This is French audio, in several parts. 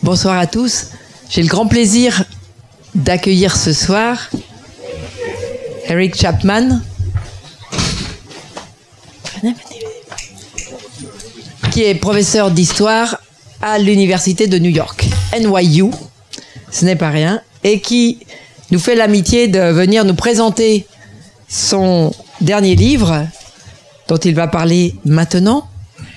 Bonsoir à tous. J'ai le grand plaisir d'accueillir ce soir Eric Chapman, qui est professeur d'histoire à l'université de New York, NYU, ce n'est pas rien, et qui nous fait l'amitié de venir nous présenter son dernier livre, dont il va parler maintenant.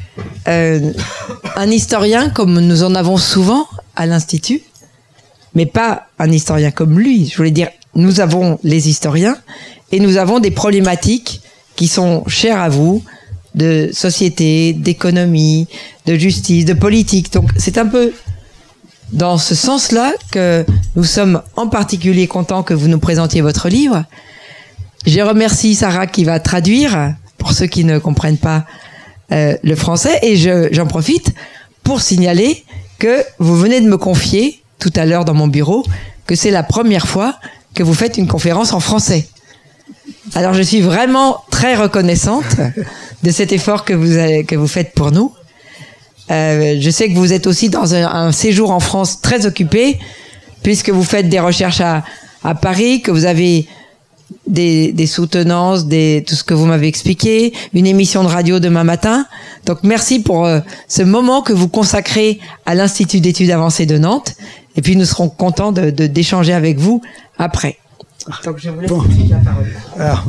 Un historien comme nous en avons souvent à l'Institut, mais pas un historien comme lui. Je voulais dire, nous avons les historiens et nous avons des problématiques qui sont chères à vous, de société, d'économie, de justice, de politique. Donc c'est un peu dans ce sens-là que nous sommes en particulier contents que vous nous présentiez votre livre. Je remercie Sarah qui va traduire, pour ceux qui ne comprennent pas le français, et j'en profite pour signaler que vous venez de me confier tout à l'heure dans mon bureau que c'est la première fois que vous faites une conférence en français. Alors je suis vraiment très reconnaissante de cet effort que vous faites pour nous. Je sais que vous êtes aussi dans un séjour en France très occupé, puisque vous faites des recherches à Paris, que vous avez des soutenances, tout ce que vous m'avez expliqué, une émission de radio demain matin. Donc merci pour ce moment que vous consacrez à l'Institut d'études avancées de Nantes. Et puis nous serons contents d'échanger avec vous après. Donc je vous laisse la parole. Alors,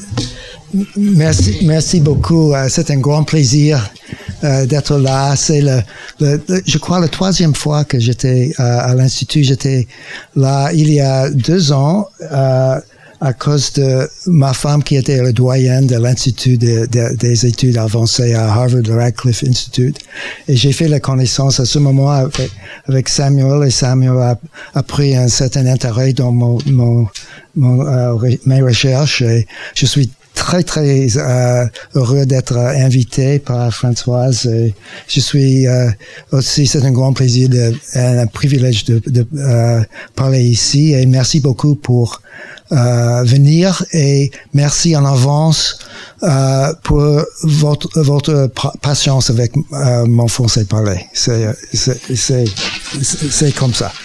merci beaucoup. C'est un grand plaisir d'être là. C'est je crois la troisième fois que j'étais à l'Institut. J'étais là il y a 2 ans. À cause de ma femme qui était la doyenne de l'Institut des études avancées à Harvard Radcliffe Institute. Et j'ai fait la connaissance à ce moment avec Samuel, et Samuel a pris un certain intérêt dans mes recherches. Et je suis très heureux d'être invité par Françoise. Et je suis aussi, c'est un grand plaisir, un privilège de parler ici. Et merci beaucoup pour venir, et merci en avance pour votre patience avec mon français parlé. C'est comme ça.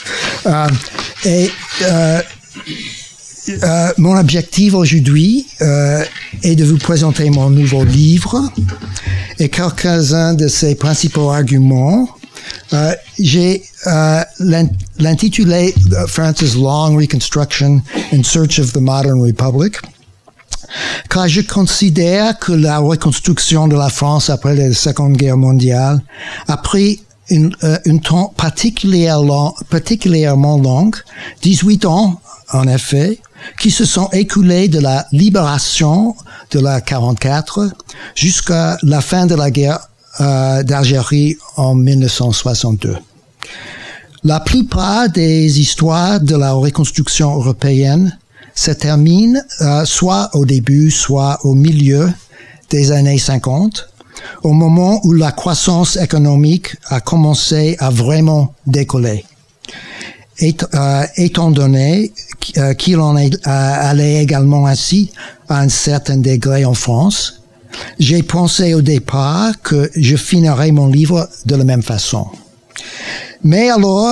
Mon objectif aujourd'hui est de vous présenter mon nouveau livre et quelques-uns de ses principaux arguments. J'ai l'intitulé France's Long Reconstruction in Search of the Modern Republic, car je considère que la reconstruction de la France après la Seconde Guerre mondiale a pris un temps particulièrement long, 18 ans en effet, qui se sont écoulés de la libération de la 44 jusqu'à la fin de la guerre d'Algérie en 1962. La plupart des histoires de la reconstruction européenne se terminent soit au début, soit au milieu des années 50, au moment où la croissance économique a commencé à vraiment décoller. Étant donné qu'il en est allé également ainsi à un certain degré en France, j'ai pensé au départ que je finirais mon livre de la même façon. Mais alors,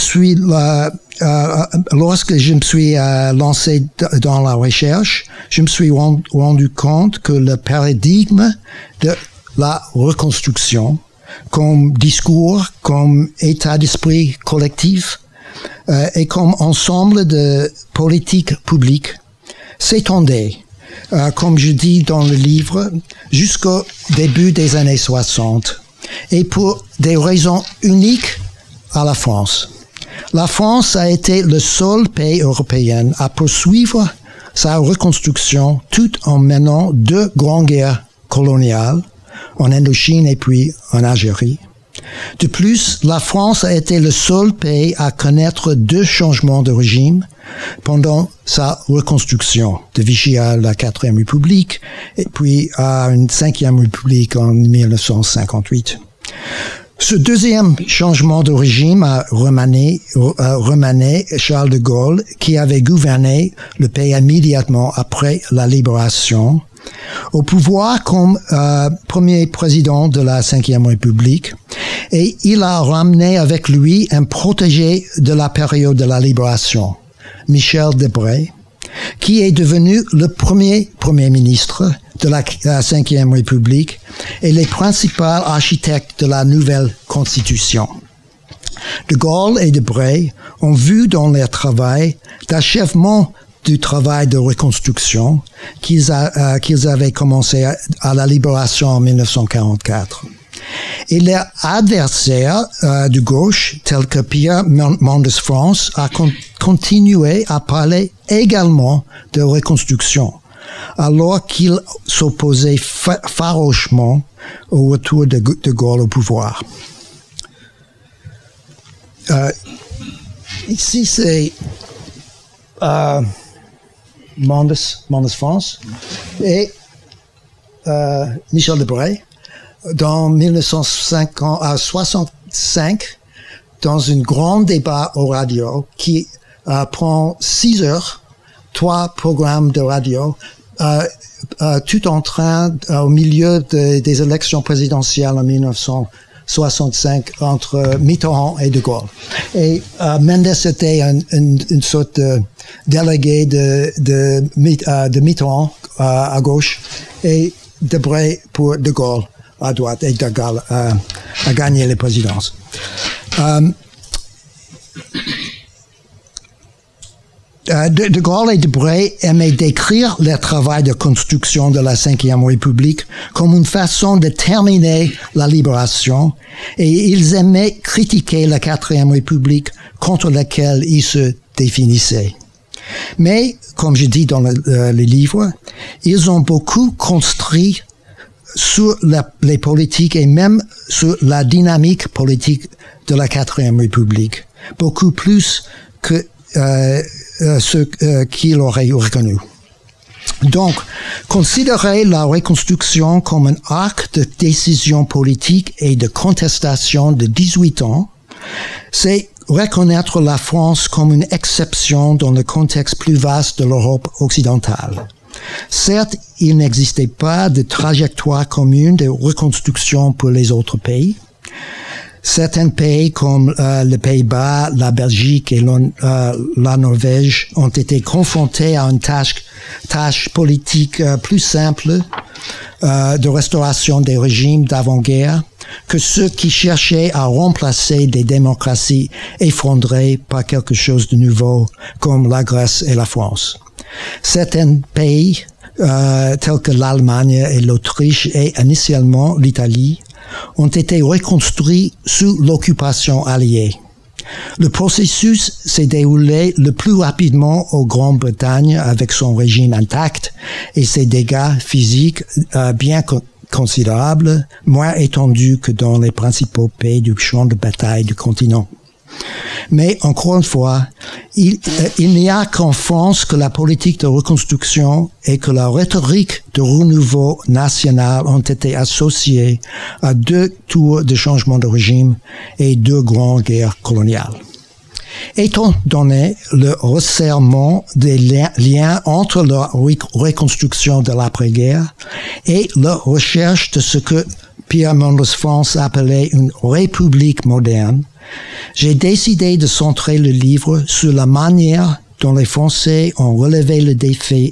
lorsque je me suis lancé dans la recherche, je me suis rendu compte que le paradigme de la reconstruction, comme discours, comme état d'esprit collectif, et comme ensemble de politiques publiques, s'étendait, comme je dis dans le livre, jusqu'au début des années 60, et pour des raisons uniques à la France. La France a été le seul pays européen à poursuivre sa reconstruction tout en menant 2 grandes guerres coloniales, en Indochine et puis en Algérie. De plus, la France a été le seul pays à connaître 2 changements de régime pendant sa reconstruction, de Vichy à la 4e République et puis à une 5e République en 1958. Ce deuxième changement de régime a remanié Charles de Gaulle, qui avait gouverné le pays immédiatement après la libération au pouvoir comme premier président de la Ve République, et il a ramené avec lui un protégé de la période de la Libération, Michel Debré, qui est devenu le premier ministre de la Ve République et le principal architecte de la nouvelle Constitution. De Gaulle et Debré ont vu dans leur travail d'achèvement du travail de reconstruction qu'ils avaient commencé à la Libération en 1944. Et leurs adversaires de gauche, tels que Pierre Mendès France, a continué à parler également de reconstruction, alors qu'il s'opposait farouchement au retour de Gaulle au pouvoir. Ici, c'est Mendès France et Michel Debré dans 1965 dans un grand débat au radio qui prend 6 heures, 3 programmes de radio, tout en train au milieu des élections présidentielles en 1965 entre Mitterrand et De Gaulle. Et Mendès était une sorte de délégué de Mitterrand à gauche et Debré pour De Gaulle à droite, et De Gaulle a gagné les présidences. De Gaulle et Debré aimaient décrire leur travail de construction de la Ve République comme une façon de terminer la libération, et ils aimaient critiquer la Quatrième République contre laquelle ils se définissaient. Mais, comme je dis dans le livre, ils ont beaucoup construit sur les politiques et même sur la dynamique politique de la Quatrième République, beaucoup plus que ce qu'il aurait reconnu. Donc, considérer la reconstruction comme un arc de décision politique et de contestation de 18 ans, c'est reconnaître la France comme une exception dans le contexte plus vaste de l'Europe occidentale. Certes, il n'existait pas de trajectoire commune de reconstruction pour les autres pays. Certains pays comme les Pays-Bas, la Belgique et la Norvège ont été confrontés à une tâche politique plus simple de restauration des régimes d'avant-guerre que ceux qui cherchaient à remplacer des démocraties effondrées par quelque chose de nouveau comme la Grèce et la France. Certains pays, tels que l'Allemagne et l'Autriche et initialement l'Italie, ont été reconstruits sous l'occupation alliée. Le processus s'est déroulé le plus rapidement en Grande-Bretagne avec son régime intact et ses dégâts physiques bien considérables, moins étendus que dans les principaux pays du champ de bataille du continent. Mais encore une fois, il n'y a qu'en France que la politique de reconstruction et que la rhétorique de renouveau national ont été associées à 2 tours de changement de régime et 2 grandes guerres coloniales. Étant donné le resserrement des liens entre la reconstruction de l'après-guerre et la recherche de ce que Pierre Mendès France appelait une république moderne, j'ai décidé de centrer le livre sur la manière dont les Français ont relevé le défi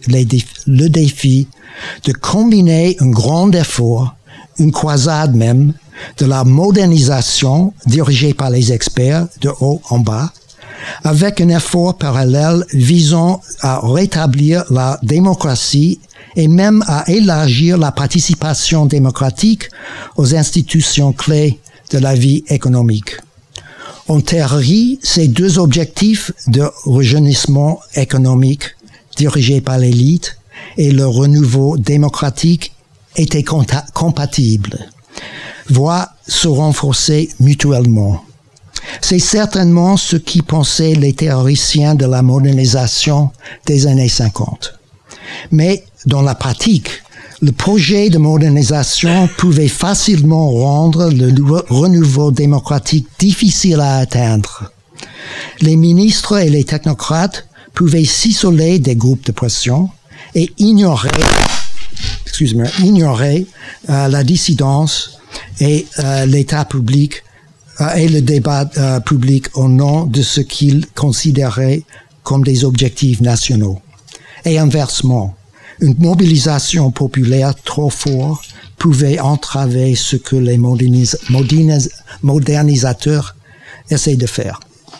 de combiner un grand effort, une croisade même, de la modernisation dirigée par les experts de haut en bas, avec un effort parallèle visant à rétablir la démocratie et même à élargir la participation démocratique aux institutions clés de la vie économique. En théorie, ces 2 objectifs de rajeunissement économique dirigés par l'élite et le renouveau démocratique étaient compatibles, voire se renforçaient mutuellement. C'est certainement ce qui pensaient les théoriciens de la modernisation des années 50. Mais dans la pratique, le projet de modernisation pouvait facilement rendre le renouveau démocratique difficile à atteindre. Les ministres et les technocrates pouvaient s'isoler des groupes de pression et ignorer ignorer la dissidence et l'État public et le débat public au nom de ce qu'ils considéraient comme des objectifs nationaux. Et inversement, une mobilisation populaire trop forte pouvait entraver ce que les modernisateurs essaient de faire.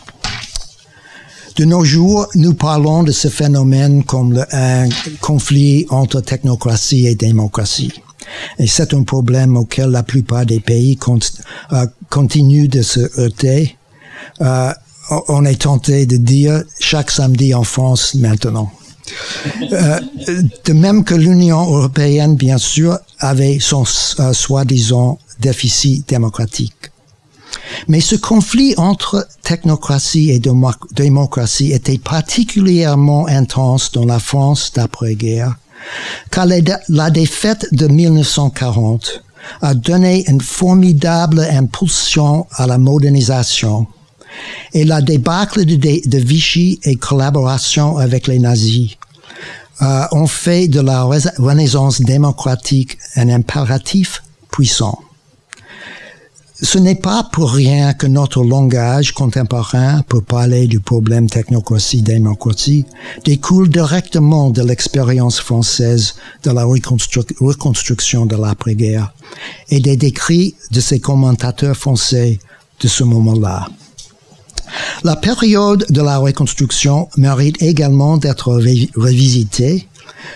De nos jours, nous parlons de ce phénomène comme un conflit entre technocratie et démocratie. Et c'est un problème auquel la plupart des pays continuent de se heurter. On est tenté de dire chaque samedi en France maintenant. De même que l'Union européenne, bien sûr, avait son soi-disant déficit démocratique. Mais ce conflit entre technocratie et démocratie était particulièrement intense dans la France d'après-guerre, car la défaite de 1940 a donné une formidable impulsion à la modernisation, et la débâcle de Vichy et collaboration avec les nazis ont fait de la renaissance démocratique un impératif puissant. Ce n'est pas pour rien que notre langage contemporain pour parler du problème technocratie-démocratie découle directement de l'expérience française de la reconstruction de l'après-guerre et des décrits de ces commentateurs français de ce moment-là. La période de la reconstruction mérite également d'être révisitée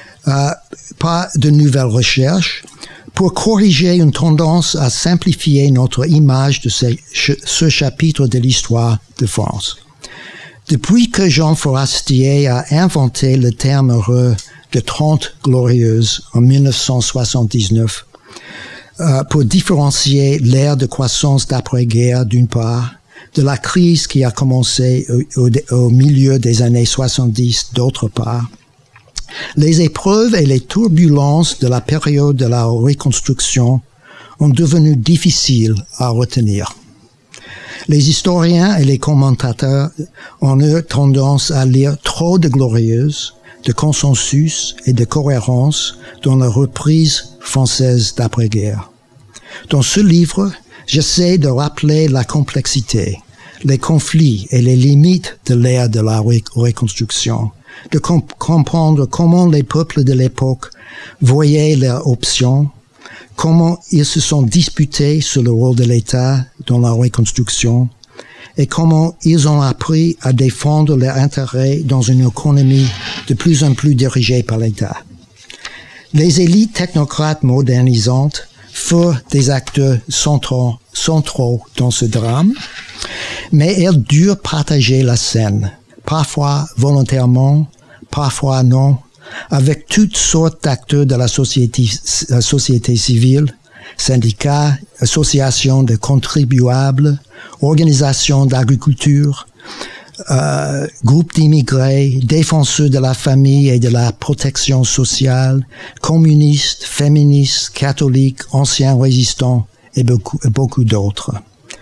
par de nouvelles recherches pour corriger une tendance à simplifier notre image de ce chapitre de l'histoire de France. Depuis que Jean Forestier a inventé le terme heureux de 30 glorieuses en 1979 pour différencier l'ère de croissance d'après-guerre d'une part, de la crise qui a commencé au milieu des années 70 d'autre part, les épreuves et les turbulences de la période de la reconstruction ont devenu difficiles à retenir. Les historiens et les commentateurs ont eu tendance à lire trop de glorieuses, de consensus et de cohérence dans la reprise française d'après-guerre. Dans ce livre, j'essaie de rappeler la complexité, les conflits et les limites de l'ère de la reconstruction, de comprendre comment les peuples de l'époque voyaient leurs options, comment ils se sont disputés sur le rôle de l'État dans la reconstruction, et comment ils ont appris à défendre leurs intérêts dans une économie de plus en plus dirigée par l'État. Les élites technocrates modernisantes furent des acteurs centraux dans ce drame, mais elles durent partager la scène, parfois volontairement, parfois non, avec toutes sortes d'acteurs de la société civile, syndicats, associations de contribuables, organisations d'agriculture, groupes d'immigrés, défenseurs de la famille et de la protection sociale, communistes, féministes, catholiques, anciens résistants et beaucoup d'autres.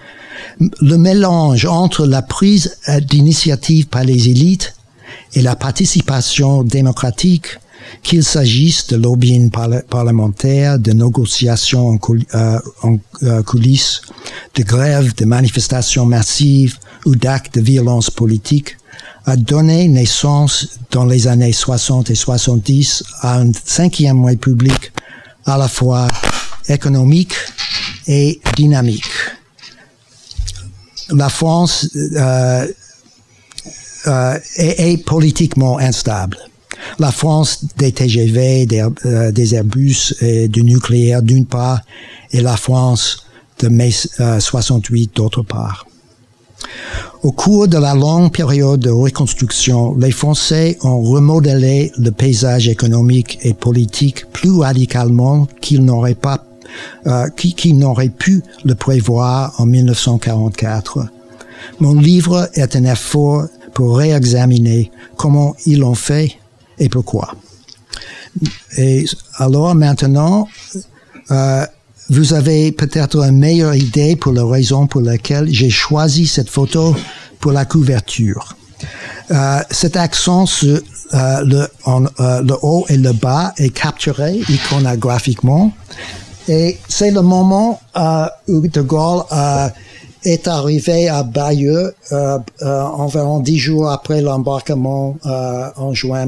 Le mélange entre la prise d'initiative par les élites et la participation démocratique, qu'il s'agisse de lobbying parlementaire, de négociations en coulisses, de grèves, de manifestations massives ou d'actes de violence politique, a donné naissance dans les années 60 et 70 à une cinquième république à la fois économique et dynamique. La France est politiquement instable. La France des TGV, des Airbus et du nucléaire d'une part, et la France de mai 68 d'autre part. Au cours de la longue période de reconstruction, les Français ont remodelé le paysage économique et politique plus radicalement qu'ils n'auraient pu le prévoir en 1944. Mon livre est un effort pour réexaminer comment ils l'ont fait et pourquoi. Et alors maintenant, vous avez peut-être une meilleure idée pour la raison pour laquelle j'ai choisi cette photo pour la couverture. Cet accent sur le haut et le bas est capturé iconographiquement. Et c'est le moment où De Gaulle est arrivé à Bayeux environ 10 jours après l'embarquement en juin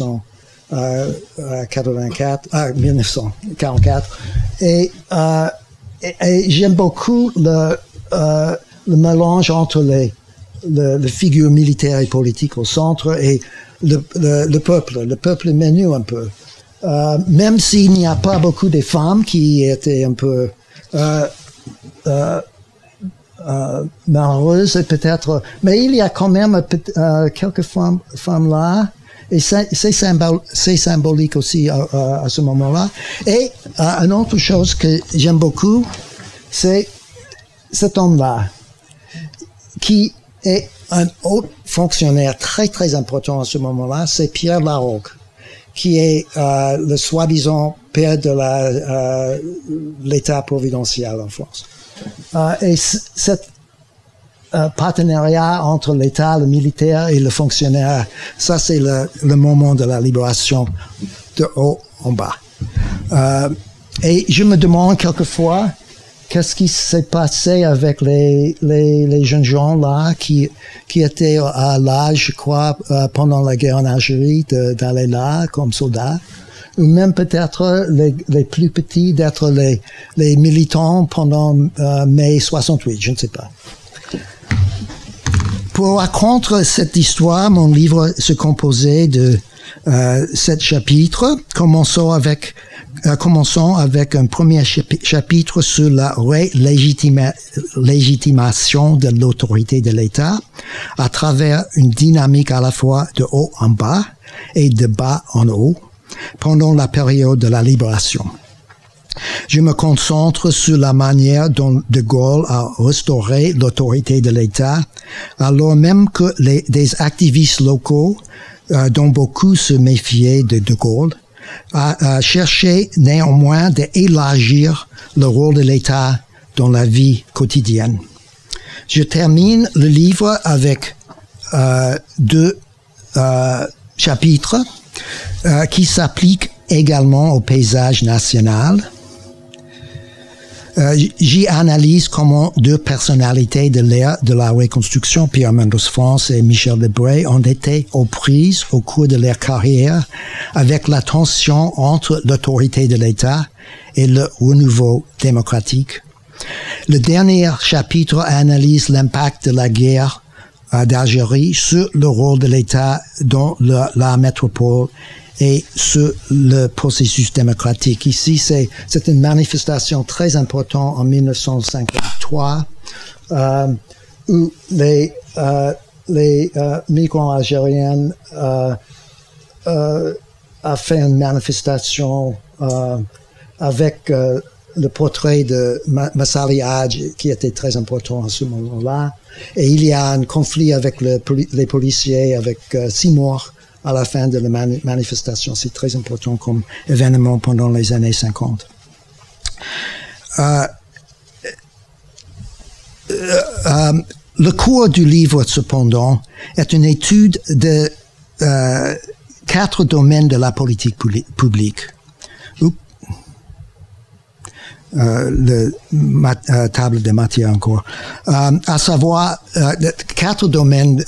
1944. Et j'aime beaucoup le mélange entre les figures militaires et politiques au centre et le peuple menu un peu. Même s'il n'y a pas beaucoup de femmes qui étaient un peu malheureuses peut-être, mais il y a quand même quelques femmes là, et c'est symbolique aussi à ce moment-là. Et une autre chose que j'aime beaucoup, c'est cet homme-là, qui est un haut fonctionnaire très très important à ce moment-là, c'est Pierre Laroque, qui est le soi-disant père de l'État providentiel en France. Et cet partenariat entre l'État, le militaire et le fonctionnaire, ça c'est le moment de la libération de haut en bas. Et je me demande quelquefois qu'est-ce qui s'est passé avec les jeunes gens là qui étaient à l'âge, je crois, pendant la guerre en Algérie, d'aller là comme soldats, ou même peut-être les plus petits d'être les militants pendant mai 68, je ne sais pas. Pour raconter cette histoire, mon livre se composait de 7 chapitres, commençons avec un premier chapitre sur la légitimation de l'autorité de l'État à travers une dynamique à la fois de haut en bas et de bas en haut pendant la période de la libération. Je me concentre sur la manière dont De Gaulle a restauré l'autorité de l'État, alors même que des activistes locaux, dont beaucoup se méfiaient de Gaulle, a cherché néanmoins d'élargir le rôle de l'État dans la vie quotidienne. Je termine le livre avec 2 chapitres qui s'appliquent également au paysage national. J'y analyse comment 2 personnalités de l'ère de la Reconstruction, Pierre Mendès France et Michel Debré, ont été aux prises au cours de leur carrière avec la tension entre l'autorité de l'État et le renouveau démocratique. Le dernier chapitre analyse l'impact de la guerre d'Algérie sur le rôle de l'État dans la métropole et sur le processus démocratique. Ici, c'est une manifestation très importante en 1953 où les migrants algériens a fait une manifestation avec le portrait de Massali Hadj qui était très important à ce moment-là. Et il y a un conflit avec les policiers avec 6 morts à la fin de la manifestation. C'est très important comme événement pendant les années 50. Le cours du livre, cependant, est une étude de 4 domaines de la politique publique. Table de matière encore. À savoir, 4 domaines.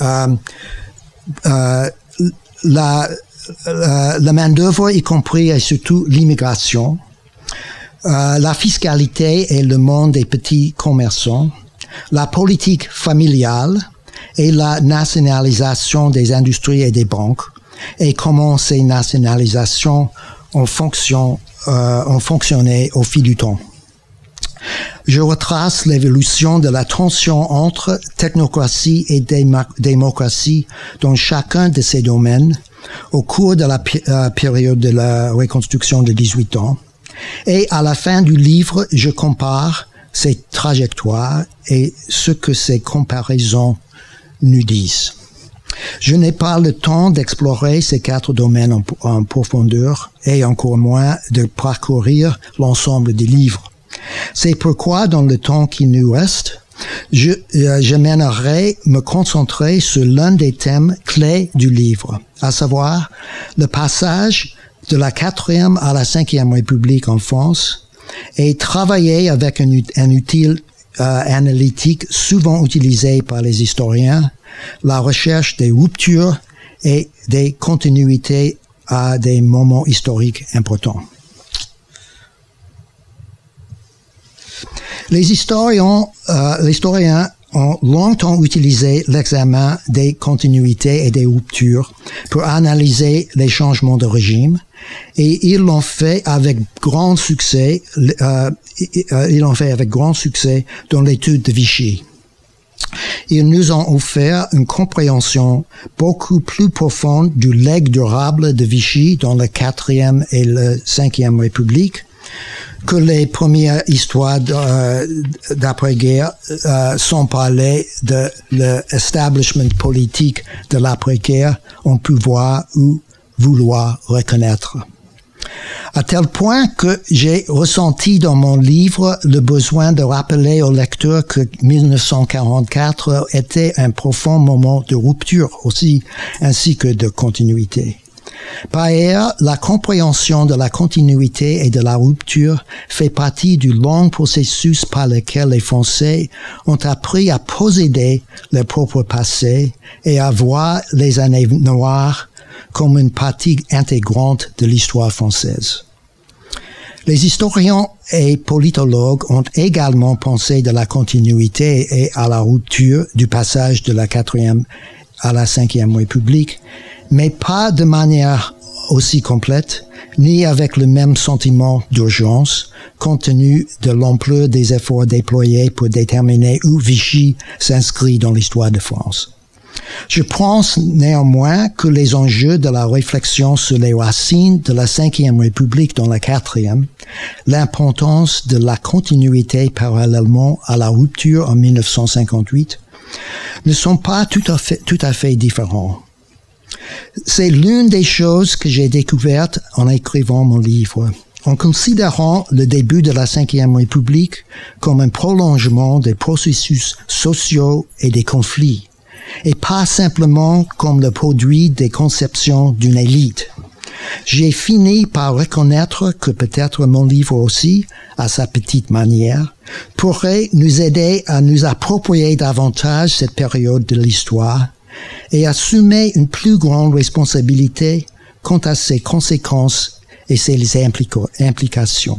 La main-d'œuvre, y compris et surtout l'immigration, la fiscalité et le monde des petits commerçants, la politique familiale et la nationalisation des industries et des banques, et comment ces nationalisations ont fonctionné au fil du temps. Je retrace l'évolution de la tension entre technocratie et démocratie dans chacun de ces domaines au cours de la période de la reconstruction de 18 ans. Et à la fin du livre, je compare ces trajectoires et ce que ces comparaisons nous disent. Je n'ai pas le temps d'explorer ces 4 domaines en profondeur et encore moins de parcourir l'ensemble du livre. C'est pourquoi, dans le temps qui nous reste, j'aimerais me concentrer sur l'un des thèmes clés du livre, à savoir le passage de la 4e à la 5e République en France et travailler avec un outil analytique souvent utilisé par les historiens, la recherche des ruptures et des continuités à des moments historiques importants. Les historiens ont longtemps utilisé l'examen des continuités et des ruptures pour analyser les changements de régime, et ils l'ont fait avec grand succès. Dans l'étude de Vichy. Ils nous ont offert une compréhension beaucoup plus profonde du legs durable de Vichy dans la 4e et la 5e République que les premières histoires d'après-guerre sans parler de l'establishment politique de l'après-guerre ont pu voir ou vouloir reconnaître. À tel point que j'ai ressenti dans mon livre le besoin de rappeler au lecteur que 1944 était un profond moment de rupture aussi, ainsi que de continuité. Par ailleurs, la compréhension de la continuité et de la rupture fait partie du long processus par lequel les Français ont appris à posséder leur propre passé et à voir les années noires comme une partie intégrante de l'histoire française. Les historiens et politologues ont également pensé de la continuité et à la rupture du passage de la 4e à la 5e République, mais pas de manière aussi complète, ni avec le même sentiment d'urgence, compte tenu de l'ampleur des efforts déployés pour déterminer où Vichy s'inscrit dans l'histoire de France. Je pense néanmoins que les enjeux de la réflexion sur les racines de la 5e République dans la 4e, l'importance de la continuité parallèlement à la rupture en 1958, ne sont pas tout à fait différents. C'est l'une des choses que j'ai découvertes en écrivant mon livre. En considérant le début de la 5e République comme un prolongement des processus sociaux et des conflits, et pas simplement comme le produit des conceptions d'une élite. J'ai fini par reconnaître que peut-être mon livre aussi, à sa petite manière, pourrait nous aider à nous approprier davantage cette période de l'histoire et assumer une plus grande responsabilité quant à ses conséquences et ses implications.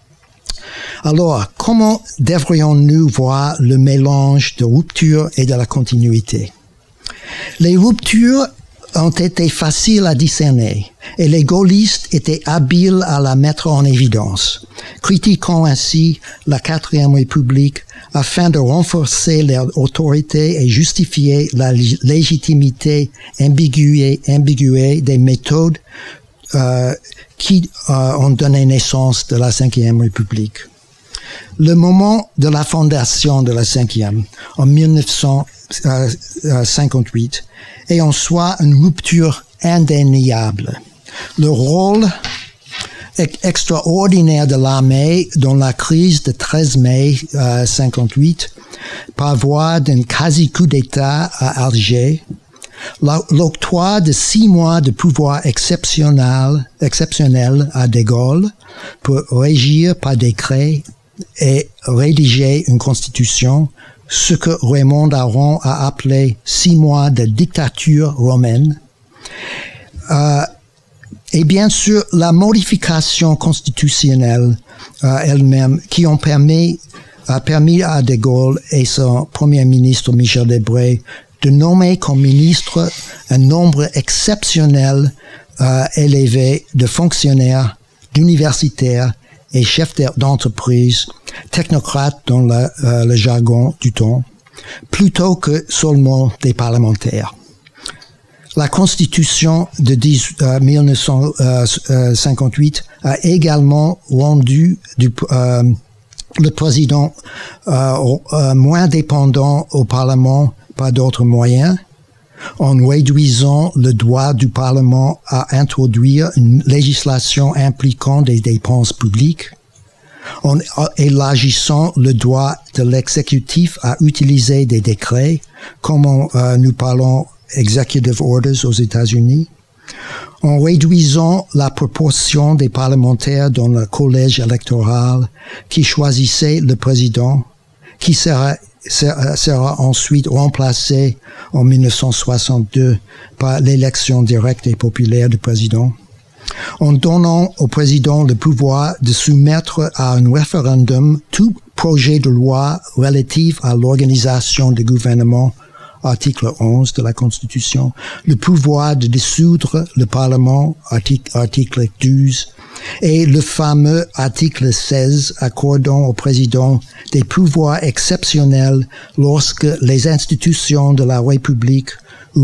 Alors, comment devrions-nous voir le mélange de rupture et de la continuité? Les ruptures ont été faciles à discerner et les gaullistes étaient habiles à la mettre en évidence, critiquant ainsi la 4e République afin de renforcer leur autorité et justifier la légitimité ambiguë des méthodes qui ont donné naissance de la 5e République. Le moment de la fondation de la 5e, en 1958, est en soi une rupture indéniable. Le rôle extraordinaire de l'armée dans la crise de 13 mai 58, par voie d'un quasi-coup d'État à Alger, l'octroi de 6 mois de pouvoir exceptionnel à De Gaulle pour régir par décret et rédiger une constitution, ce que Raymond Aron a appelé 6 mois de dictature romaine, et bien sûr la modification constitutionnelle elle-même qui a permis à De Gaulle et son premier ministre Michel Debré de nommer comme ministre un nombre exceptionnel élevé de fonctionnaires, d'universitaires et chefs d'entreprise, technocrates dans le jargon du temps, plutôt que seulement des parlementaires. La Constitution de 1958 a également rendu le président moins dépendant au Parlement par d'autres moyens, en réduisant le droit du Parlement à introduire une législation impliquant des dépenses publiques, en élargissant le droit de l'exécutif à utiliser des décrets, comme nous parlons executive orders aux États-Unis, en réduisant la proportion des parlementaires dans le collège électoral qui choisissait le président, qui sera ensuite remplacé en 1962 par l'élection directe et populaire du président, en donnant au président le pouvoir de soumettre à un référendum tout projet de loi relatif à l'organisation du gouvernement, article 11 de la Constitution, le pouvoir de dissoudre le Parlement, article 12, et le fameux article 16 accordant au président des pouvoirs exceptionnels lorsque les institutions de la République ou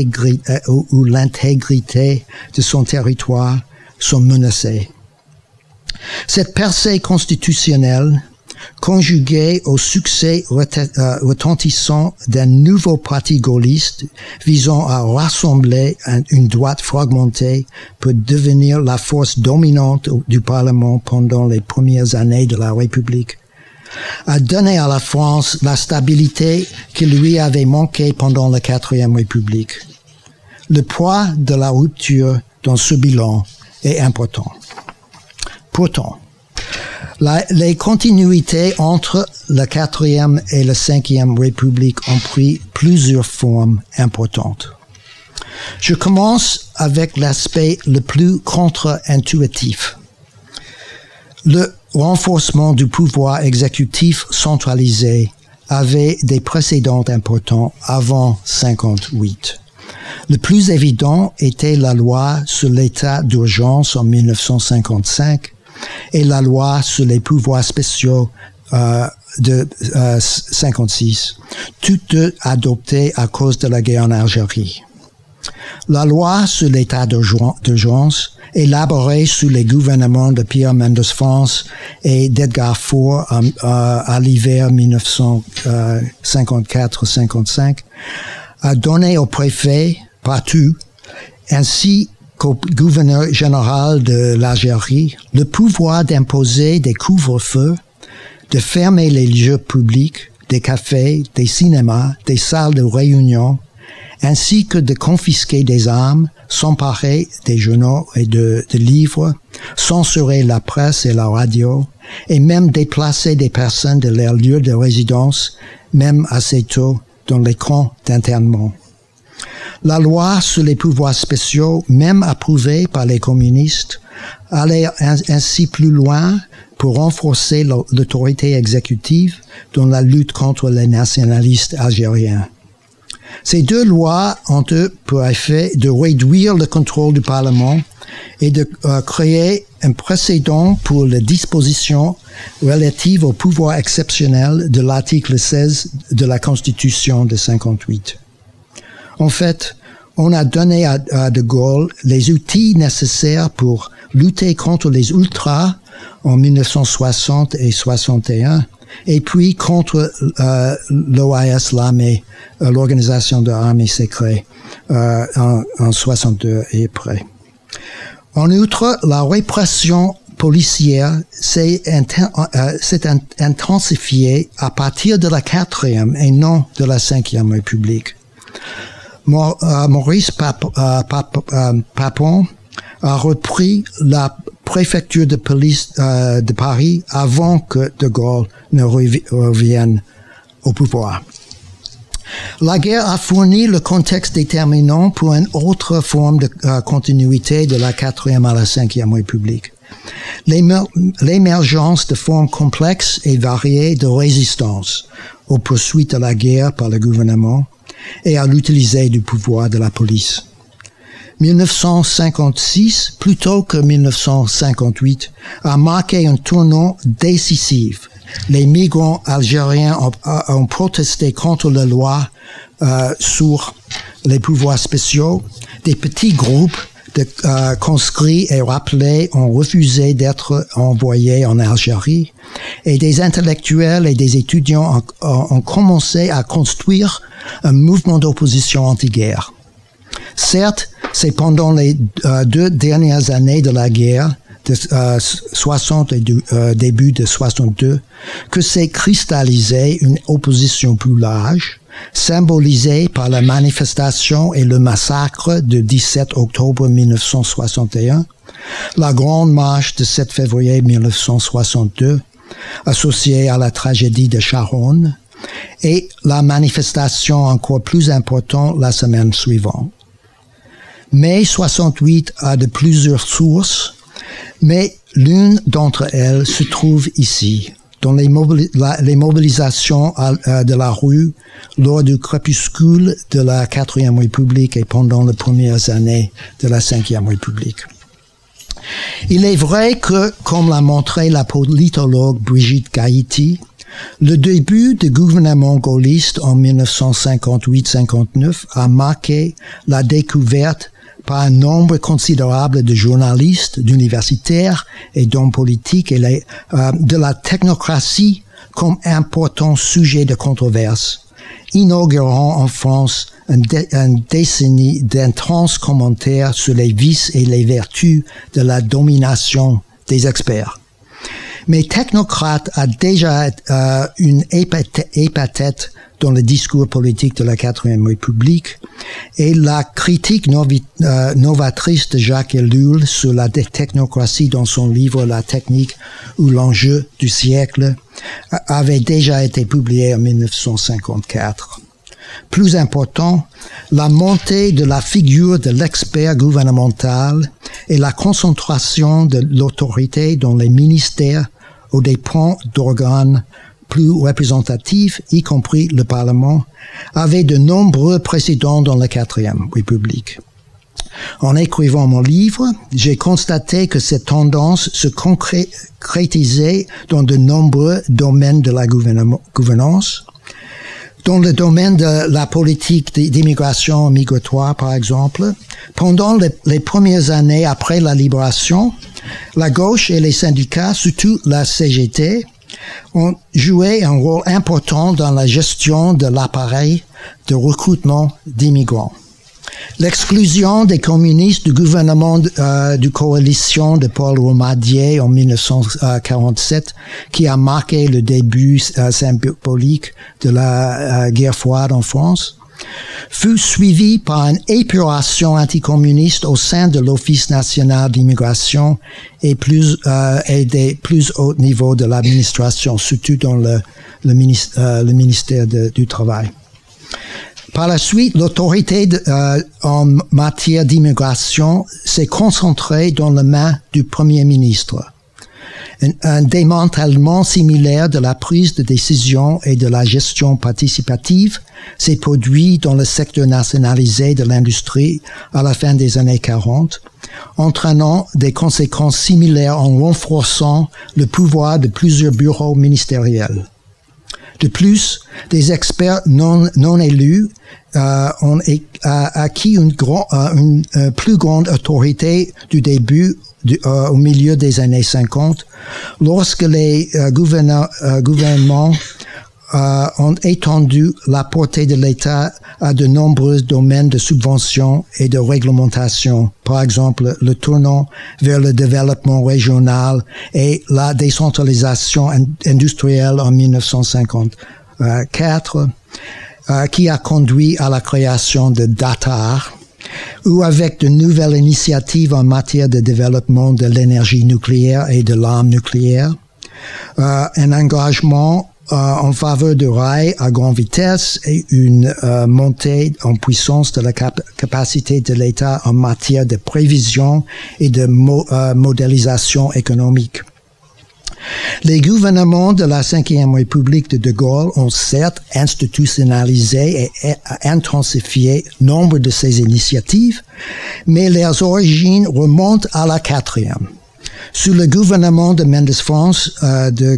l'intégrité de son territoire sont menacées. Cette percée constitutionnelle, conjuguée au succès retentissant d'un nouveau parti gaulliste visant à rassembler une droite fragmentée, peut devenir la force dominante du Parlement pendant les premières années de la République, a donné à la France la stabilité qui lui avait manqué pendant la Quatrième République. Le poids de la rupture dans ce bilan est important. Pourtant, les continuités entre la Quatrième et la Cinquième République ont pris plusieurs formes importantes. Je commence avec l'aspect le plus contre-intuitif. Le renforcement du pouvoir exécutif centralisé avait des précédents importants avant 1958. Le plus évident était la loi sur l'état d'urgence en 1955 et la loi sur les pouvoirs spéciaux de 1956, toutes deux adoptées à cause de la guerre en Algérie. La loi sur l'état d'urgence, élaborée sous les gouvernements de Pierre Mendès France et d'Edgar Faure à l'hiver 1954-55, a donné au préfet partout, ainsi qu'au gouverneur général de l'Algérie, le pouvoir d'imposer des couvre-feux, de fermer les lieux publics, des cafés, des cinémas, des salles de réunion, ainsi que de confisquer des armes, s'emparer des journaux et de livres, censurer la presse et la radio, et même déplacer des personnes de leur lieu de résidence, même assez tôt, dans les camps d'internement. La loi sur les pouvoirs spéciaux, même approuvée par les communistes, allait ainsi plus loin pour renforcer l'autorité exécutive dans la lutte contre les nationalistes algériens. Ces deux lois ont eu pour effet de réduire le contrôle du Parlement et de créer un précédent pour les dispositions relatives au pouvoir exceptionnel de l'article 16 de la Constitution de 1958. En fait, on a donné à De Gaulle les outils nécessaires pour lutter contre les ultras en 1960 et 61, et puis contre l'OAS, l'armée, l'organisation de l'armée secrète, en 62 et après. En outre, la répression policière s'est intensifiée à partir de la Quatrième et non de la Cinquième République. Maurice Papon a repris la préfecture de police de Paris avant que De Gaulle ne revienne au pouvoir. La guerre a fourni le contexte déterminant pour une autre forme de continuité de la Quatrième à la Cinquième République. L'émergence de formes complexes et variées de résistance aux poursuites de la guerre par le gouvernement et à l'utilisation du pouvoir de la police. 1956, plutôt que 1958, a marqué un tournant décisif. Les migrants algériens ont protesté contre la loi sur les pouvoirs spéciaux. Des petits groupes de conscrits et rappelés ont refusé d'être envoyés en Algérie. Et des intellectuels et des étudiants ont commencé à construire un mouvement d'opposition anti-guerre. Certes, c'est pendant les 2 dernières années de la guerre, de 60 et début de 62 que s'est cristallisée une opposition plus large, symbolisée par la manifestation et le massacre du 17 octobre 1961, la grande marche de 7 février 1962, associée à la tragédie de Charonne, et la manifestation encore plus importante la semaine suivante. Mai 68 a de plusieurs sources, mais l'une d'entre elles se trouve ici, dans les mobilisations de la rue lors du crépuscule de la 4e République et pendant les premières années de la 5e République. Il est vrai que, comme l'a montré la politologue Brigitte Gaïti, le début du gouvernement gaulliste en 1958-59 a marqué la découverte par un nombre considérable de journalistes, d'universitaires et d'hommes politiques et de la technocratie comme important sujet de controverse, inaugurant en France une décennie d'intenses commentaires sur les vices et les vertus de la domination des experts. Mais technocrate a déjà une épithète dans le discours politique de la 4e République, et la critique novatrice de Jacques Ellul sur la technocratie dans son livre La technique ou l'enjeu du siècle avait déjà été publiée en 1954. Plus important, la montée de la figure de l'expert gouvernemental et la concentration de l'autorité dans les ministères aux dépens d'organes plus représentatifs, y compris le Parlement, avaient de nombreux précédents dans la 4e République. En écrivant mon livre, j'ai constaté que cette tendance se concrétisait dans de nombreux domaines de la gouvernance. Dans le domaine de la politique d'immigration migratoire, par exemple, pendant les premières années après la libération, la gauche et les syndicats, surtout la CGT, ont joué un rôle important dans la gestion de l'appareil de recrutement d'immigrants. L'exclusion des communistes du gouvernement de coalition de Paul Romadier en 1947, qui a marqué le début symbolique de la guerre froide en France, fut suivie par une épuration anticommuniste au sein de l'Office national d'immigration et des plus hauts niveaux de l'administration, surtout dans le ministère du Travail. Par la suite, l'autorité en matière d'immigration s'est concentrée dans les mains du Premier ministre. Un démantèlement similaire de la prise de décision et de la gestion participative s'est produit dans le secteur nationalisé de l'industrie à la fin des années 40, entraînant des conséquences similaires en renforçant le pouvoir de plusieurs bureaux ministériels. De plus, des experts non élus ont acquis une plus grande autorité du début au milieu des années 50, lorsque les gouvernements ont étendu la portée de l'État à de nombreux domaines de subvention et de réglementation, par exemple le tournant vers le développement régional et la décentralisation industrielle en 1954, qui a conduit à la création de Datar, ou avec de nouvelles initiatives en matière de développement de l'énergie nucléaire et de l'arme nucléaire, un engagement en faveur du rail à grande vitesse et une montée en puissance de la capacité de l'État en matière de prévision et de modélisation économique. Les gouvernements de la 5e République de Gaulle ont certes institutionnalisé et intensifié nombre de ces initiatives, mais leurs origines remontent à la 4e. Sous le gouvernement de Mendes France de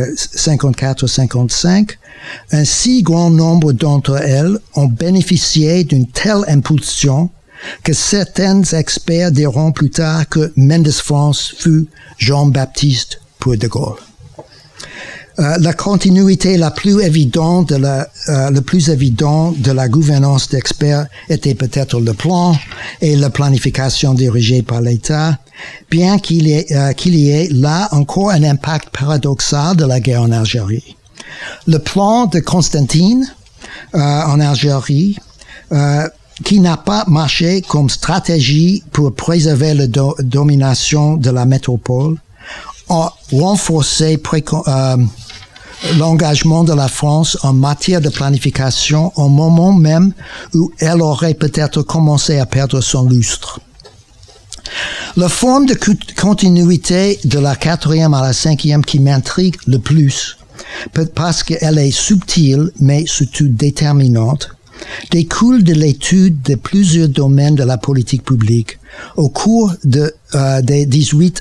54-55, un si grand nombre d'entre elles ont bénéficié d'une telle impulsion que certains experts diront plus tard que Mendes France fut Jean-Baptiste pour de Gaulle. La continuité la plus évidente le plus évident de la gouvernance d'experts était peut-être le plan et la planification dirigée par l'État, bien qu'il y ait là encore un impact paradoxal de la guerre en Algérie. Le plan de Constantine en Algérie, qui n'a pas marché comme stratégie pour préserver la domination de la métropole, a renforcé l'engagement de la France en matière de planification au moment même où elle aurait peut-être commencé à perdre son lustre. La forme de continuité de la 4e à la 5e qui m'intrigue le plus, parce qu'elle est subtile mais surtout déterminante, découle de l'étude de plusieurs domaines de la politique publique au cours des 18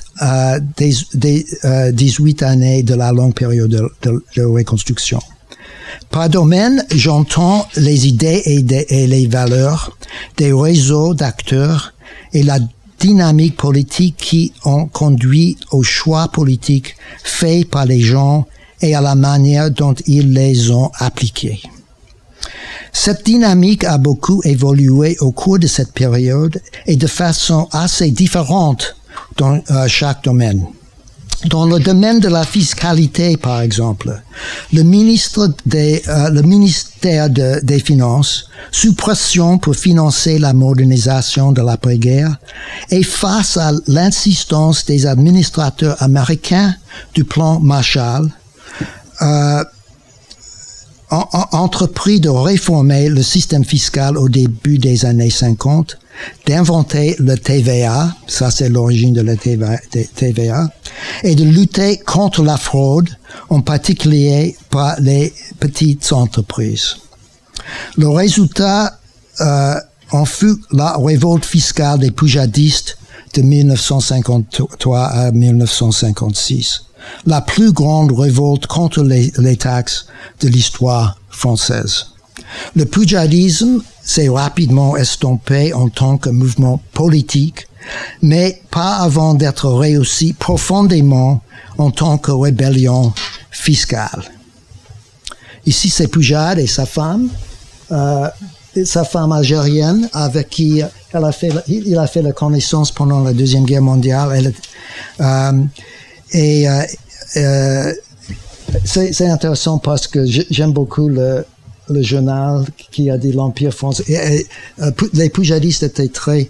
années de la longue période de reconstruction. Par domaine, j'entends les idées et les valeurs, des réseaux d'acteurs et la dynamique politique qui ont conduit aux choix politiques faits par les gens et à la manière dont ils les ont appliqués. Cette dynamique a beaucoup évolué au cours de cette période et de façon assez différente dans chaque domaine. Dans le domaine de la fiscalité, par exemple, le ministère des Finances, sous pression pour financer la modernisation de l'après-guerre, et face à l'insistance des administrateurs américains du plan Marshall, entrepris de réformer le système fiscal au début des années 50, d'inventer le TVA, ça c'est l'origine de la TVA, et de lutter contre la fraude, en particulier par les petites entreprises. Le résultat en fut la révolte fiscale des poujadistes de 1953 à 1956. La plus grande révolte contre les taxes de l'histoire française. Le poujadisme s'est rapidement estompé en tant que mouvement politique, mais pas avant d'être réussi profondément en tant que rébellion fiscale. Ici, c'est Poujade et sa femme algérienne, avec qui il a fait la connaissance pendant la Deuxième Guerre mondiale. C'est intéressant parce que j'aime beaucoup le journal qui a dit l'Empire français. Les poujadistes étaient très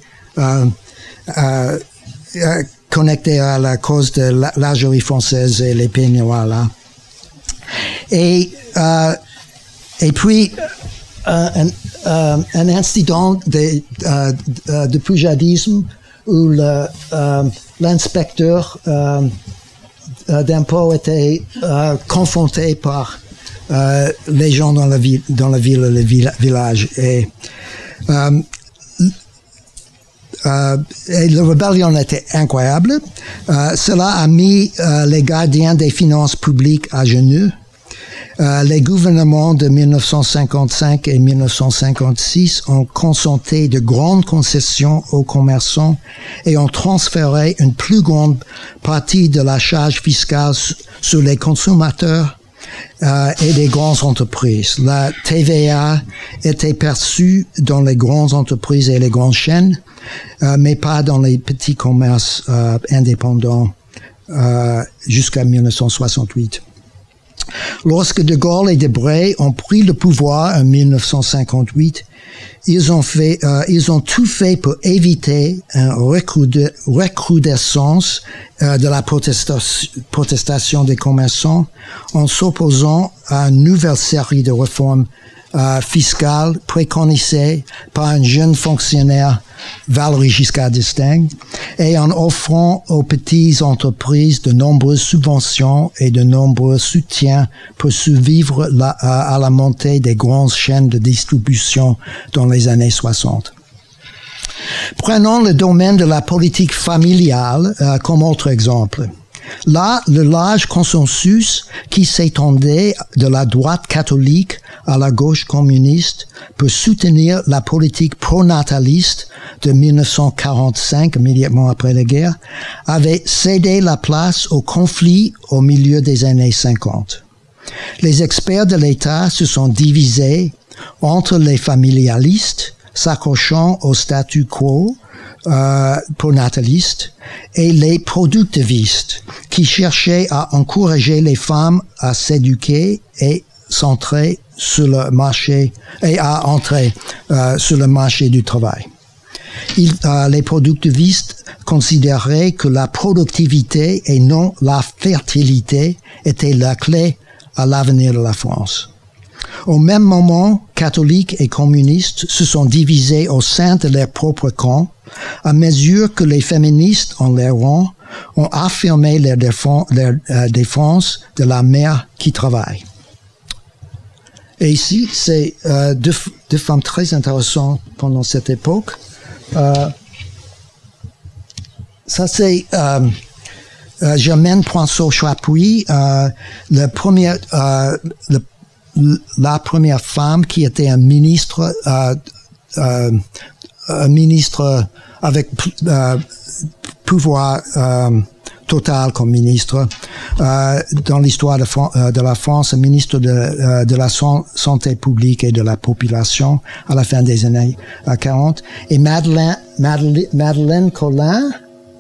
connectés à la cause de l'Algérie française et les pays noirs là. Et puis un incident de poujadisme où l'inspecteur d'impôts était confronté par les gens dans la ville et le village. Et la rébellion était incroyable. Cela a mis les gardiens des finances publiques à genoux. Les gouvernements de 1955 et 1956 ont consenti de grandes concessions aux commerçants et ont transféré une plus grande partie de la charge fiscale sur les consommateurs et les grandes entreprises. La TVA était perçue dans les grandes entreprises et les grandes chaînes, mais pas dans les petits commerces indépendants jusqu'à 1968. Lorsque De Gaulle et Debré ont pris le pouvoir en 1958, ils ont tout fait pour éviter une recrudescence de la protestation des commerçants en s'opposant à une nouvelle série de réformes fiscales préconisées par un jeune fonctionnaire, Valéry Giscard d'Estaing, et en offrant aux petites entreprises de nombreuses subventions et de nombreux soutiens pour survivre à la montée des grandes chaînes de distribution dans les années 60. Prenons le domaine de la politique familiale comme autre exemple. Là, le large consensus qui s'étendait de la droite catholique à la gauche communiste pour soutenir la politique pronataliste de 1945, immédiatement après la guerre, avait cédé la place au conflit au milieu des années 50. Les experts de l'État se sont divisés entre les familialistes, s'accrochant au statu quo pronataliste, et les productivistes, qui cherchaient à encourager les femmes à s'éduquer et s'entrer sur le marché et à entrer sur le marché du travail. Les productivistes considéraient que la productivité et non la fertilité était la clé à l'avenir de la France. Au même moment, catholiques et communistes se sont divisés au sein de leur propre camp à mesure que les féministes en leur rang ont affirmé leur défense de la mère qui travaille. Et ici, c'est deux femmes très intéressantes pendant cette époque. Ça, c'est Germaine Poinçot-Chapuis, la première femme qui était un ministre avec pouvoir total comme ministre dans l'histoire de la France, un ministre de la santé publique et de la population à la fin des années 40. Et Madeleine Colin,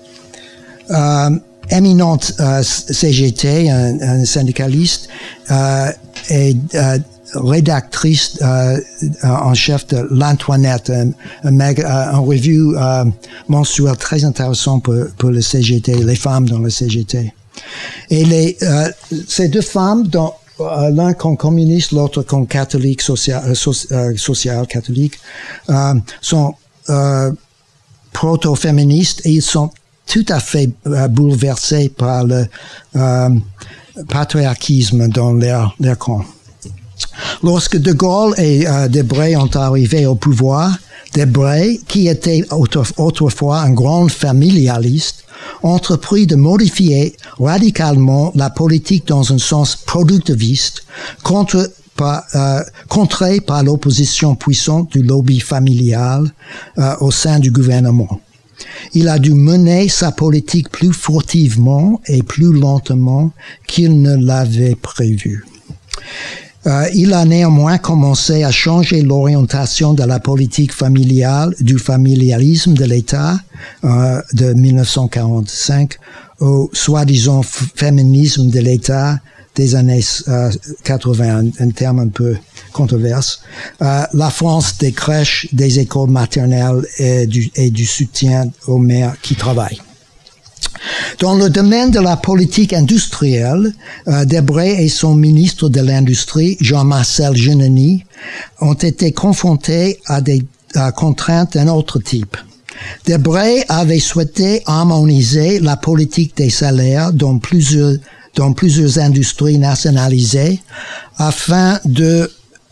éminente CGT, un syndicaliste, et rédactrice en chef de l'Antoinette, un revue mensuel très intéressant pour le CGT, les femmes dans le CGT. Et ces deux femmes, l'un comme communiste, l'autre comme catholique, social catholique, sont proto-féministes et ils sont tout à fait bouleversés par le patriarchisme dans leur camp. Lorsque De Gaulle et Debré ont arrivé au pouvoir, Debré, qui était autrefois un grand familialiste, entreprit de modifier radicalement la politique dans un sens productiviste, contré par l'opposition puissante du lobby familial au sein du gouvernement. Il a dû mener sa politique plus furtivement et plus lentement qu'il ne l'avait prévu. Il a néanmoins commencé à changer l'orientation de la politique familiale, du familialisme de l'État de 1945 au soi-disant féminisme de l'État des années 80, un terme un peu controversé. La France des crèches, des écoles maternelles et du soutien aux mères qui travaillent. Dans le domaine de la politique industrielle, Debré et son ministre de l'Industrie, Jean-Marcel Jeanneney, ont été confrontés à des contraintes d'un autre type. Debré avait souhaité harmoniser la politique des salaires dans plusieurs industries nationalisées afin de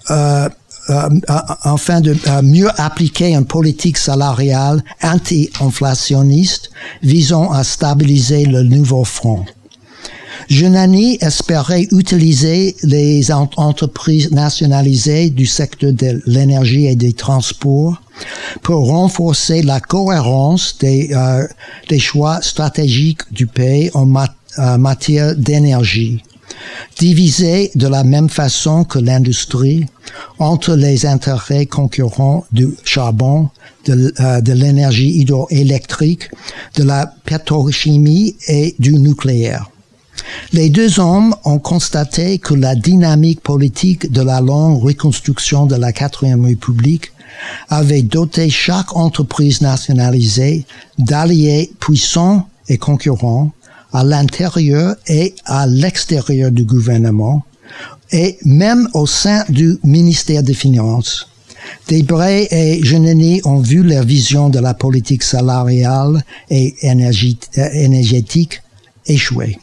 mieux appliquer une politique salariale anti-inflationniste visant à stabiliser le nouveau front. Jeanneney espérait utiliser les entreprises nationalisées du secteur de l'énergie et des transports pour renforcer la cohérence des choix stratégiques du pays en matière d'énergie. Divisé de la même façon que l'industrie entre les intérêts concurrents du charbon, de l'énergie hydroélectrique, de la pétrochimie et du nucléaire. Les deux hommes ont constaté que la dynamique politique de la longue reconstruction de la Quatrième République avait doté chaque entreprise nationalisée d'alliés puissants et concurrents à l'intérieur et à l'extérieur du gouvernement, et même au sein du ministère des Finances. Debré et Jeanneney ont vu leur vision de la politique salariale et énergétique échouer.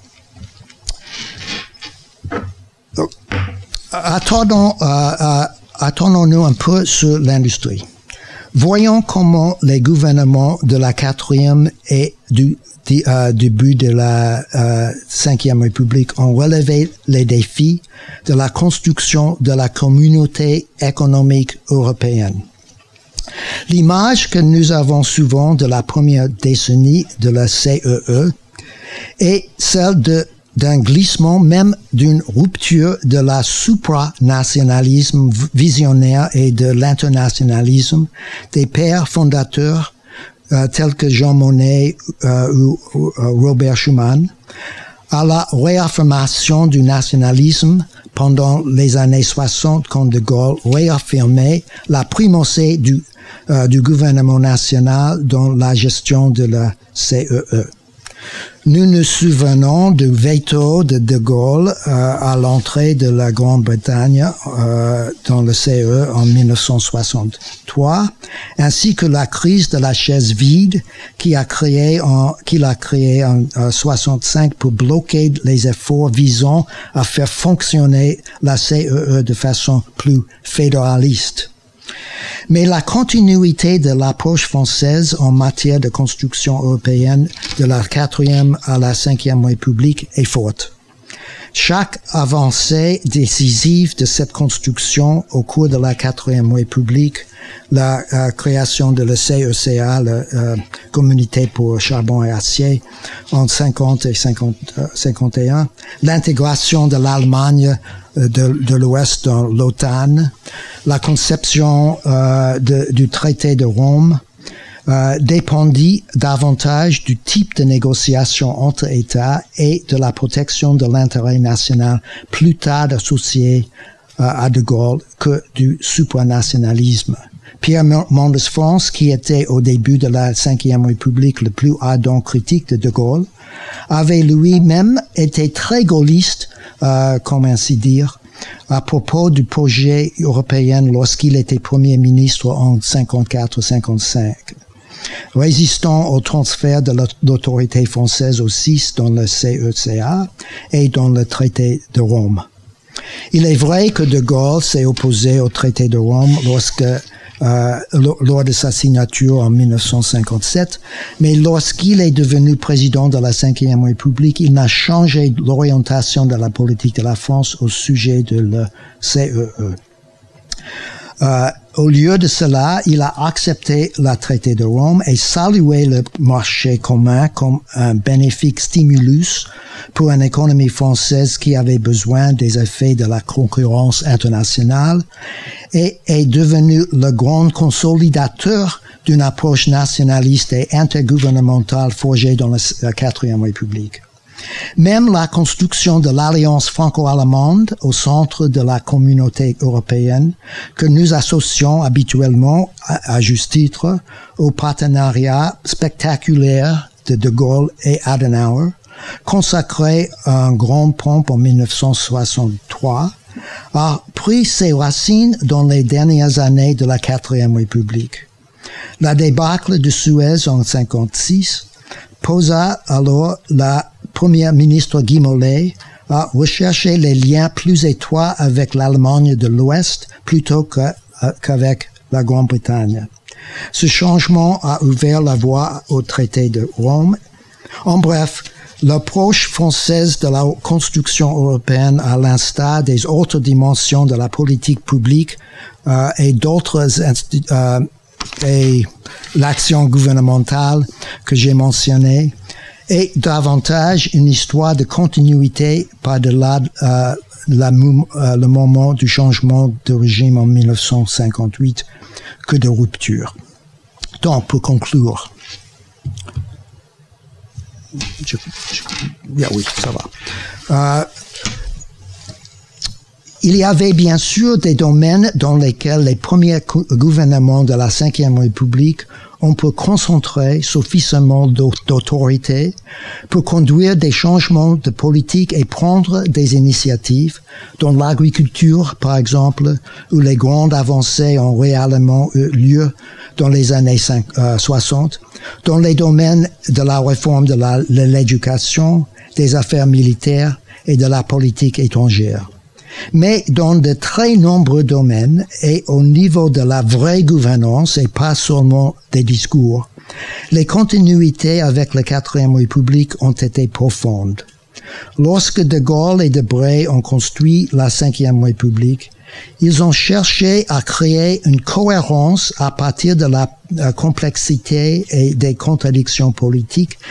Attendons-nous un peu sur l'industrie. Voyons comment les gouvernements de la Quatrième et du début de la Cinquième République ont relevé les défis de la construction de la communauté économique européenne. L'image que nous avons souvent de la première décennie de la CEE est celle de d'un glissement, même d'une rupture de la supranationalisme visionnaire et de l'internationalisme des pères fondateurs tels que Jean Monnet ou Robert Schuman, à la réaffirmation du nationalisme pendant les années 60 quand De Gaulle réaffirmait la primauté du gouvernement national dans la gestion de la CEE. Nous nous souvenons du veto de De Gaulle à l'entrée de la Grande-Bretagne dans le CE en 1963, ainsi que la crise de la chaise vide qu'il a créé en 65 pour bloquer les efforts visant à faire fonctionner la CEE de façon plus fédéraliste. Mais la continuité de l'approche française en matière de construction européenne de la 4e à la 5e République est forte. Chaque avancée décisive de cette construction au cours de la 4e République, la création de la CECA, la Communauté pour charbon et acier, en 50 et 51, l'intégration de l'Allemagne de l'Ouest dans l'OTAN, la conception du traité de Rome dépendit davantage du type de négociation entre États et de la protection de l'intérêt national plus tard associé à De Gaulle que du supranationalisme. Pierre Mendès France, qui était au début de la 5e République le plus ardent critique de De Gaulle, avait lui-même été très gaulliste, comme ainsi dire, à propos du projet européen lorsqu'il était Premier ministre en 54-55. Résistant au transfert de l'autorité française au 6 dans le CECA et dans le traité de Rome. Il est vrai que De Gaulle s'est opposé au traité de Rome lors de sa signature en 1957, mais lorsqu'il est devenu président de la 5e République, il n'a changé l'orientation de la politique de la France au sujet de la CEE. Au lieu de cela, il a accepté le traité de Rome et salué le marché commun comme un bénéfique stimulus pour une économie française qui avait besoin des effets de la concurrence internationale et est devenu le grand consolidateur d'une approche nationaliste et intergouvernementale forgée dans la 4e République. Même la construction de l'alliance franco-allemande au centre de la communauté européenne, que nous associons habituellement, à juste titre, au partenariat spectaculaire de De Gaulle et Adenauer, consacré à un grand pompe en 1963, a pris ses racines dans les dernières années de la 4e République. La débâcle de Suez en 1956 posa alors la Premier ministre Guy Mollet a recherché les liens plus étroits avec l'Allemagne de l'Ouest plutôt qu'avec la Grande-Bretagne. Ce changement a ouvert la voie au traité de Rome. En bref, l'approche française de la construction européenne à l'instar des autres dimensions de la politique publique et d'autres et l'action gouvernementale que j'ai mentionnée est davantage une histoire de continuité par-delà le moment du changement de régime en 1958 que de rupture. Donc, pour conclure, oui, ça va. Il y avait bien sûr des domaines dans lesquels les premiers gouvernements de la 5e République ont pu concentrer suffisamment d'autorité pour conduire des changements de politique et prendre des initiatives, dans l'agriculture par exemple, où les grandes avancées ont réellement eu lieu dans les années 60, dans les domaines de la réforme de l'éducation, des affaires militaires et de la politique étrangère. Mais dans de très nombreux domaines et au niveau de la vraie gouvernance et pas seulement des discours, les continuités avec la 4e République ont été profondes. Lorsque De Gaulle et Debré ont construit la 5e République, ils ont cherché à créer une cohérence à partir de la complexité et des contradictions politiques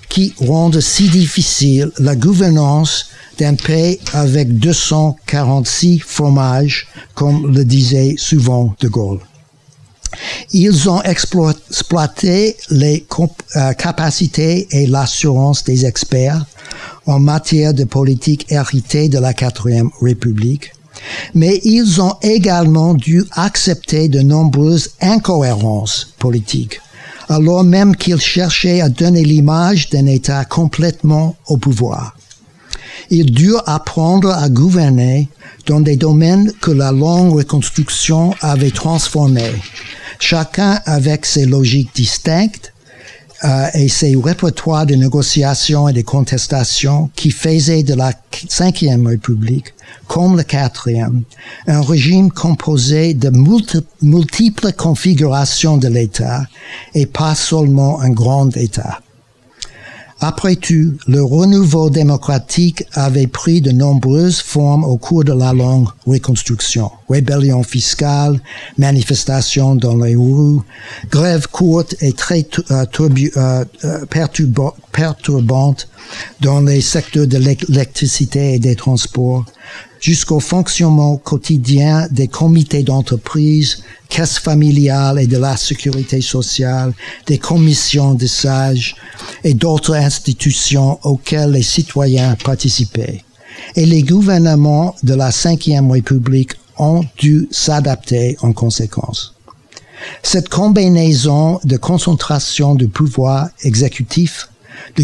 qui rendent si difficile la gouvernance d'un pays avec 246 fromages, comme le disait souvent de Gaulle. Ils ont exploité les capacités et l'assurance des experts en matière de politique héritée de la 4e République, mais ils ont également dû accepter de nombreuses incohérences politiques, alors même qu'ils cherchaient à donner l'image d'un État complètement au pouvoir. Ils durent apprendre à gouverner dans des domaines que la longue reconstruction avait transformés, chacun avec ses logiques distinctes et ses répertoires de négociation et de contestation qui faisaient de la 5e République, comme la 4e, un régime composé de multiples configurations de l'État et pas seulement un grand État. Après tout, le renouveau démocratique avait pris de nombreuses formes au cours de la longue reconstruction. Rébellion fiscale, manifestations dans les rues, grèves courtes et très perturbantes dans les secteurs de l'électricité et des transports, jusqu'au fonctionnement quotidien des comités d'entreprise, caisses familiales et de la sécurité sociale, des commissions de sages et d'autres institutions auxquelles les citoyens participaient. Et les gouvernements de la 5e République ont dû s'adapter en conséquence. Cette combinaison de concentration du pouvoir exécutif, de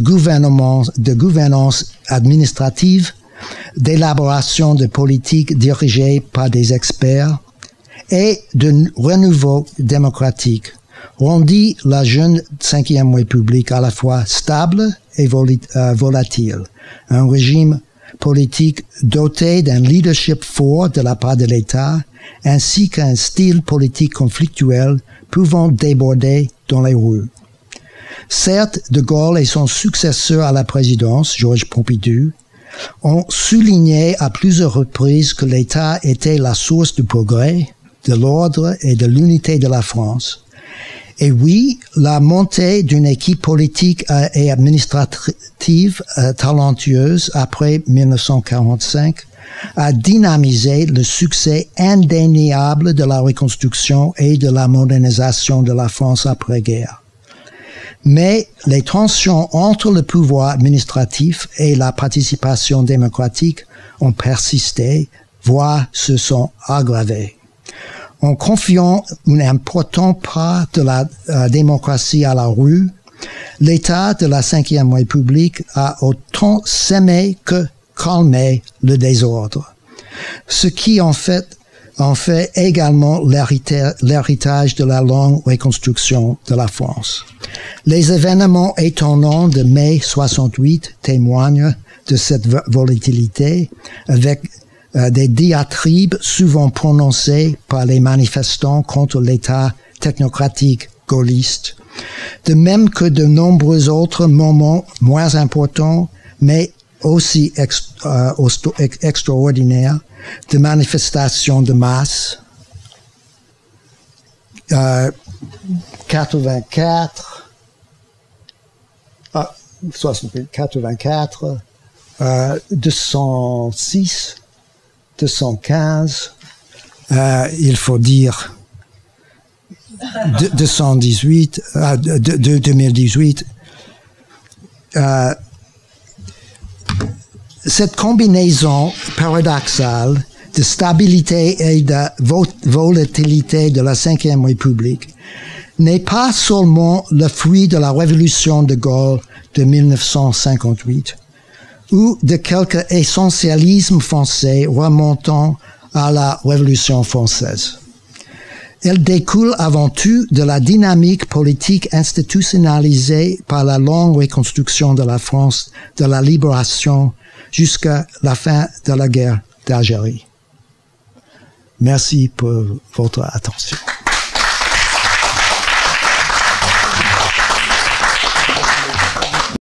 gouvernance administrative, d'élaboration de politiques dirigées par des experts et de renouveau démocratique rendit la jeune 5e République à la fois stable et volatile, un régime politique doté d'un leadership fort de la part de l'État, ainsi qu'un style politique conflictuel pouvant déborder dans les rues. Certes, De Gaulle et son successeur à la présidence, Georges Pompidou, ont souligné à plusieurs reprises que l'État était la source du progrès, de l'ordre et de l'unité de la France. Et oui, la montée d'une équipe politique et administrative talentueuse après 1945 a dynamisé le succès indéniable de la reconstruction et de la modernisation de la France après-guerre. Mais les tensions entre le pouvoir administratif et la participation démocratique ont persisté, voire se sont aggravées. En confiant un important part de la démocratie à la rue, l'État de la 5e République a autant semé que calmé le désordre, ce qui en fait également l'héritage de la longue reconstruction de la France. Les événements étonnants de mai 68 témoignent de cette volatilité avec des diatribes souvent prononcées par les manifestants contre l'État technocratique gaulliste, de même que de nombreux autres moments moins importants, mais aussi extraordinaires, de manifestations de masse. 84, 206, 215, il faut dire 2018, cette combinaison paradoxale de stabilité et de volatilité de la 5e République n'est pas seulement le fruit de la révolution de Gaulle de 1958 ou de quelque essentialisme français remontant à la Révolution française. Elle découle avant tout de la dynamique politique institutionnalisée par la longue reconstruction de la France, de la libération jusqu'à la fin de la guerre d'Algérie. Merci pour votre attention.